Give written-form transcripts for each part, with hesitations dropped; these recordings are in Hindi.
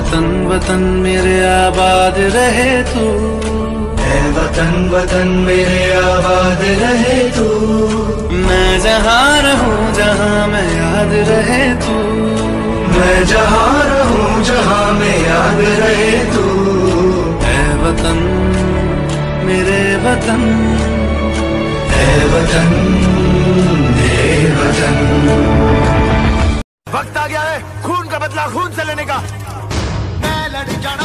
वतन वतन मेरे आबाद रहे तू, है वतन वतन मेरे आबाद रहे तू। मैं जहाँ रहूं जहाँ मैं याद रहे तू, मैं जहाँ रहूं जहाँ मैं याद रहे तू। है वतन मेरे वतन, है वतन मेरे वतन। वक्त आ गया है खून का बदला खून से लेने का। मैं लड़ जाना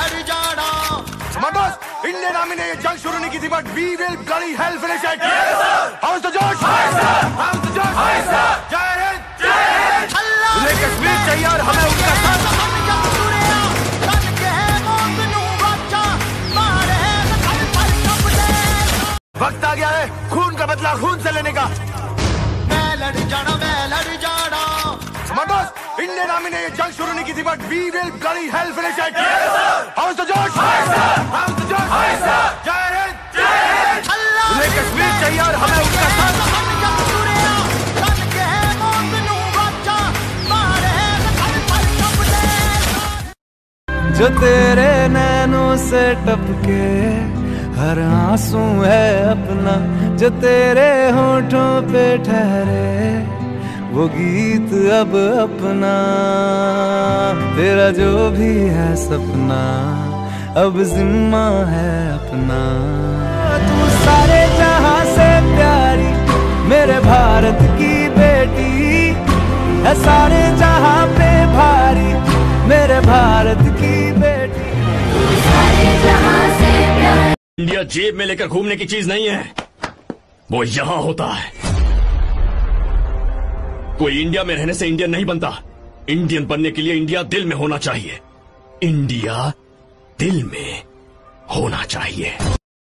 मदोस, इंडियन आर्मी ने ये जंग शुरू नहीं की थी, but we will bloody hell finish it. How is the जोश? हाउ इज द जोश? जय हिंद, जय हिंद। उन्हें कश्मीर चाहिए और हमें उनका साथ। वक्त आ गया है खून का बदला खून से लेने का। मैं लड़ जाना मदोस, इंडियन आर्मी ने ये जंग शुरू नहीं की थी, but we will bloody hell finish it. How is the जोश? हाउ इज द जोश? जय हिंद, जय हिंद। उन्हें कश्मीर चाहिए और हमें उनका साथ। जो तेरे नैनों से टपके हर आंसू है अपना, जो तेरे होठों पे ठहरे वो गीत अब अपना। तेरा जो भी है सपना अब जिम्मा है अपना। तू सारे जहां से प्यारी मेरे भारत की बेटी है, सारे जहां पे भारी मेरे भारत की बेटी। सारे जहां से प्यारी। इंडिया जेब में लेकर घूमने की चीज नहीं है, वो यहां होता है। कोई इंडिया में रहने से इंडियन नहीं बनता। इंडियन बनने के लिए इंडिया दिल में होना चाहिए। इंडिया दिल में होना चाहिए।